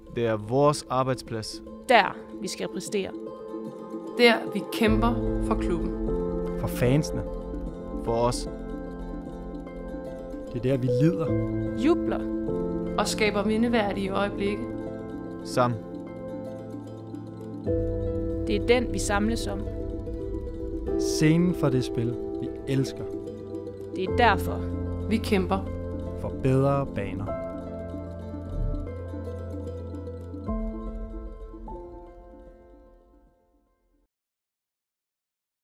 Det er vores arbejdsplads. Der vi skal præstere. Der vi kæmper for klubben. For fansene. For os. Det er der, vi lider. Jubler. Og skaber mindeværdige øjeblikke. Sammen. Det er den, vi samles om. Scenen for det spil, vi elsker. Det er derfor. Vi kæmper. For bedre baner.